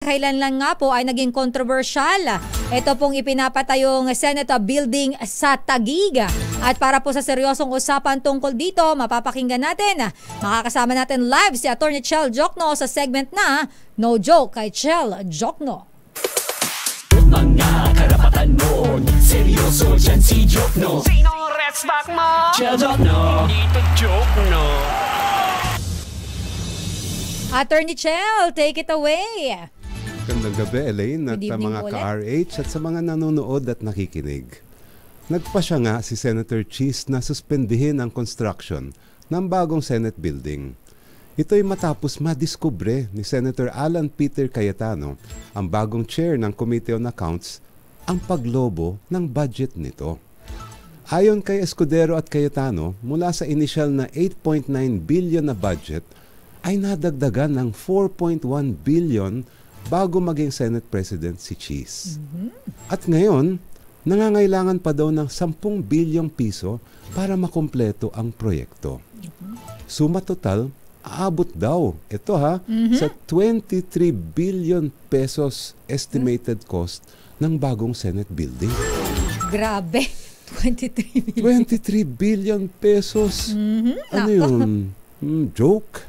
kamakailan lang nga po ay naging kontrobersyal. Ito pong ipinapatayong Senate building sa Taguig. At para po sa seryosong usapan tungkol dito, mapapakinggan natin, makakasama natin live si Attorney Chel Jokno sa segment na No Joke kay Chel Jokno. Mga karapatan mo, seryoso dyan si Jokno. Sinong resback mo? Chel Jokno. Dito Jokno. Attorney Chel, take it away. Magandang gabi, Elaine, at mga ka-RH at sa mga nanonood at nakikinig. Nagpasya nga si Senator Cheese na suspendihin ang construction ng bagong Senate building. Ito'y matapos madiskubre ni Senator Alan Peter Cayetano, ang bagong chair ng Committee on Accounts, ang paglobo ng budget nito. Ayon kay Escudero at Cayetano, mula sa initial na 8.9 billion na budget, ay nadagdagan ng 4.1 billion bago maging Senate President si Cheese. At ngayon, nangangailangan pa daw ng 10 bilyong piso para makumpleto ang proyekto. Suma total, aabot daw, ito sa 23 billion pesos estimated cost ng bagong Senate building. Grabe, 23 billion pesos. Ano yun? Joke?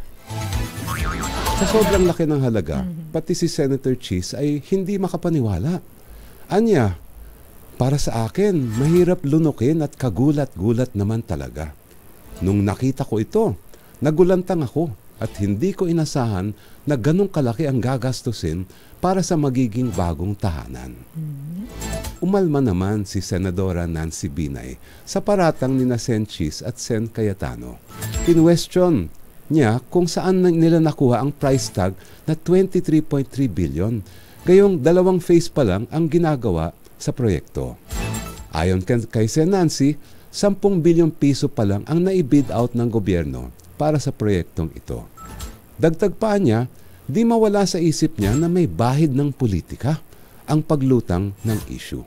Sa sobrang laki ng halaga, pati si Senator Cheese ay hindi makapaniwala. Anya, para sa akin, mahirap lunukin at kagulat-gulat naman talaga. Nung nakita ko ito, nagulantang ako at hindi ko inasahan na ganong kalaki ang gagastusin para sa magiging bagong tahanan. Umalma naman si Senadora Nancy Binay sa paratang ni Sen Cheese at Sen Cayetano. Kinwestiyon niya kung saan nila nakuha ang price tag na 23.3 billion. Gayong 2 phase pa lang ang ginagawa sa proyekto. Ayon kay Sen Nancy, 10 bilyong piso pa lang ang naibid out ng gobyerno para sa proyektong ito. Dagdag pa niya, di mawala sa isip niya na may bahid ng politika ang paglutang ng issue.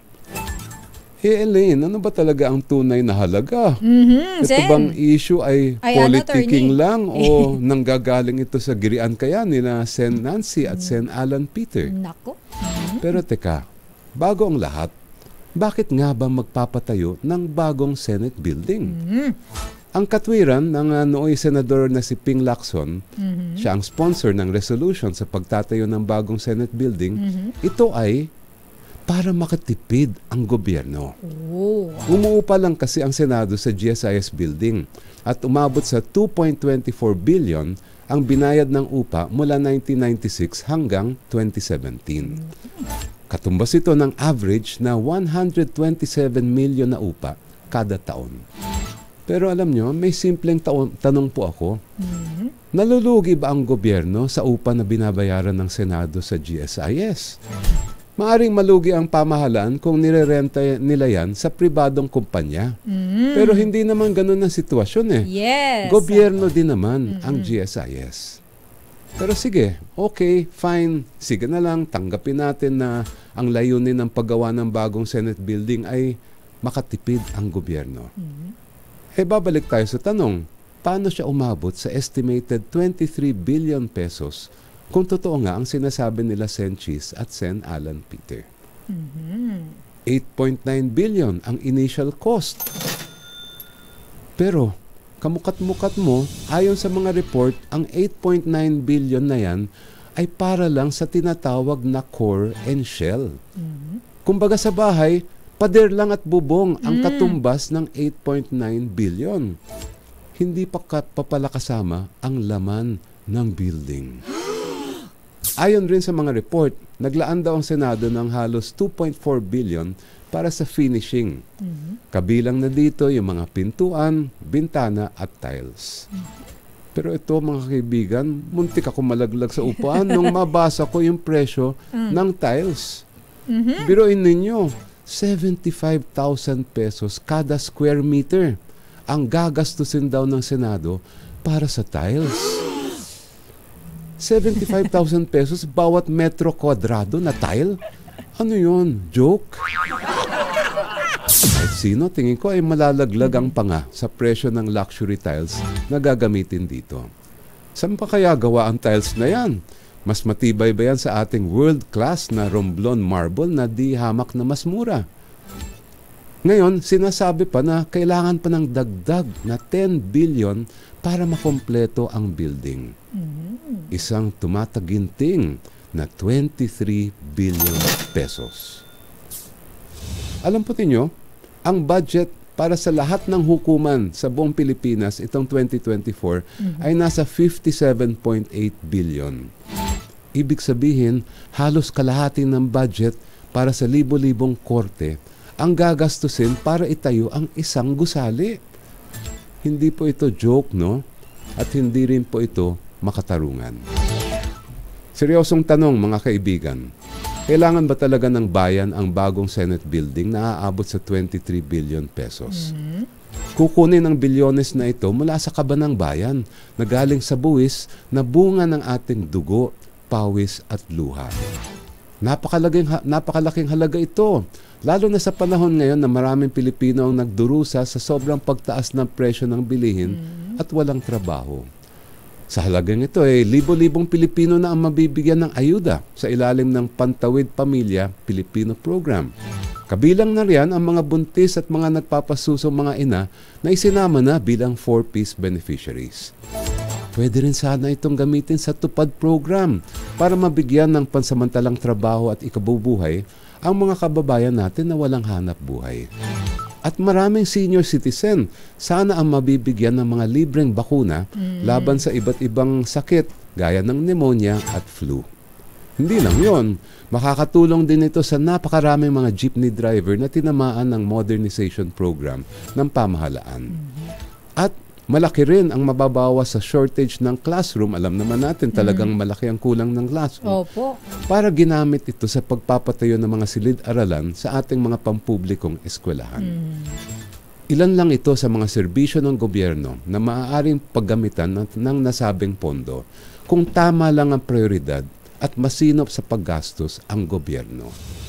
Elaine, ano ba talaga ang tunay na halaga? Ito bang issue ay politicking lang o nanggagaling ito sa girian kaya nila Sen Nancy at Sen Alan Peter? Nako. Pero teka, bago ang lahat, bakit nga ba magpapatayo ng bagong Senate building? Ang katwiran ng nooy senador na si Ping Lacson, siya ang sponsor ng resolution sa pagtatayo ng bagong Senate building, ito ay para makatipid ang gobyerno. Umuupa lang kasi ang Senado sa GSIS building at umabot sa 2.24 billion ang binayad ng upa mula 1996 hanggang 2017. Katumbas ito ng average na 127 million na upa kada taon. Pero alam nyo, may simpleng tanong po ako. Nalulugi ba ang gobyerno sa upa na binabayaran ng Senado sa GSIS? Maaring malugi ang pamahalaan kung nirerenta nila yan sa pribadong kumpanya. Pero hindi naman ganun ang sitwasyon Yes. Gobyerno din naman ang GSIS. Pero sige, okay, fine. Sige na lang, tanggapin natin na ang layunin ng paggawa ng bagong Senate building ay makatipid ang gobyerno. Babalik tayo sa tanong, paano siya umabot sa estimated 23 billion pesos kung totoo nga ang sinasabi nila Sen Cheese at Sen Alan Peter? 8.9 billion ang initial cost. Pero, kamukat-mukat mo, ayon sa mga report, ang 8.9 billion na yan ay para lang sa tinatawag na core and shell. Kumbaga sa bahay, pader lang at bubong ang katumbas ng 8.9 billion. Hindi pa pala kasama ang laman ng building. Ayon rin sa mga report, naglaan daw ang Senado ng halos 2.4 billion para sa finishing. Kabilang na dito yung mga pintuan, bintana at tiles. Pero ito mga kaibigan, muntik ako malaglag sa upuan nung mabasa ko yung presyo ng tiles. Biruin ninyo, 75,000 pesos kada square meter ang gagastusin daw ng Senado para sa tiles. 75,000 pesos bawat metro kwadrado na tile? Ano yun? Joke? At sino tingin ko ay malalaglag ang panga sa presyo ng luxury tiles na gagamitin dito. Saan pa kaya gawa ang tiles na yan? Mas matibay ba yan sa ating world-class na Romblon marble na di hamak na mas mura? Ngayon, sinasabi pa na kailangan pa ng dagdag na 10 billion para makompleto ang building. Isang tumataginting na 23 billion pesos. Alam po ninyo, ang budget para sa lahat ng hukuman sa buong Pilipinas itong 2024 ay nasa 57.8 billion. Ibig sabihin, halos kalahati ng budget para sa libo-libong korte ang gagastusin para itayo ang isang gusali. Hindi po ito joke, no? At hindi rin po ito makatarungan. Seryosong tanong, mga kaibigan. Kailangan ba talaga ng bayan ang bagong Senate building na aabot sa 23 billion pesos? Kukunin ang bilyones na ito mula sa kaban ng bayan na galing sa buwis na bunga ng ating dugo, pawis at luha. Napakalaking halaga ito, lalo na sa panahon ngayon na maraming Pilipino ang nagdurusa sa sobrang pagtaas ng presyo ng bilihin at walang trabaho. Sa halagang ito libo-libong Pilipino na ang mabibigyan ng ayuda sa ilalim ng Pantawid Pamilya Pilipino Program. Kabilang na riyan ang mga buntis at mga nagpapasusong mga ina na isinama na bilang 4-piece beneficiaries. Pwede rin sana itong gamitin sa Tupad Program para mabigyan ng pansamantalang trabaho at ikabubuhay ang mga kababayan natin na walang hanap buhay. At maraming senior citizen, sana ang mabibigyan ng mga libreng bakuna laban sa iba't ibang sakit gaya ng pneumonia at flu. Hindi lang yon, makakatulong din ito sa napakaraming mga jeepney driver na tinamaan ng modernization program ng pamahalaan. At malaki rin ang mababawas sa shortage ng classroom. Alam naman natin talagang malaki ang kulang ng classroom. Opo. Para ginamit ito sa pagpapatayo ng mga silid-aralan sa ating mga pampublikong eskwelahan. Ilan lang ito sa mga serbisyo ng gobyerno na maaaring paggamitan ng nasabing pondo kung tama lang ang prioridad at masinop sa paggastos ang gobyerno.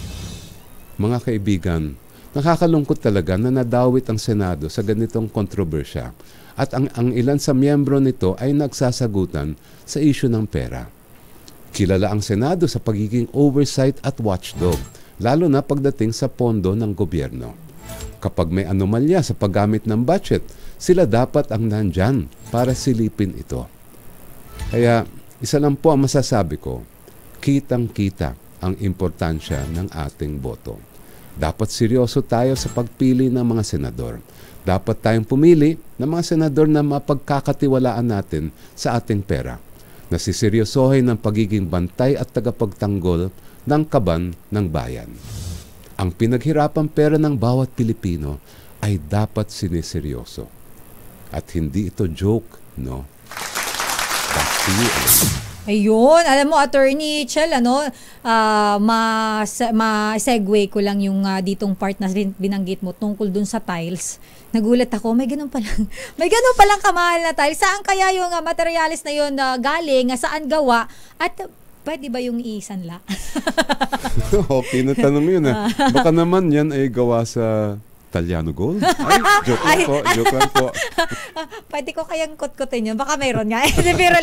Mga kaibigan, nakakalungkot talaga na nadawit ang Senado sa ganitong kontrobersya at ang ilan sa miyembro nito ay nagsasagutan sa isyu ng pera. Kilala ang Senado sa pagiging oversight at watchdog, lalo na pagdating sa pondo ng gobyerno. Kapag may anomalya sa paggamit ng budget, sila dapat ang nandyan para silipin ito. Kaya isa lang po ang masasabi ko, kitang-kita ang importansya ng ating boto. Dapat seryoso tayo sa pagpili ng mga senador. Dapat tayong pumili ng mga senador na mapagkakatiwalaan natin sa ating pera, na siseryosohin ng pagiging bantay at tagapagtanggol ng kaban ng bayan. Ang pinaghirapang pera ng bawat Pilipino ay dapat siniseryoso. At hindi ito joke, no? Ayun, alam mo, Attorney Chel, ma-segue ko lang yung ditong part na binanggit mo tungkol dun sa tiles. Nagulat ako, may ganun palang kamahal na tiles. Saan kaya yung materialis na yun galing, saan gawa, at pwede ba yung isanla? Okay, natanong mo yun. Baka naman yan ay gawa sa Italiano Gold? Ay, joke lang po. Pwede ko kayang kutkutin yun. Baka mayroon nga. Pero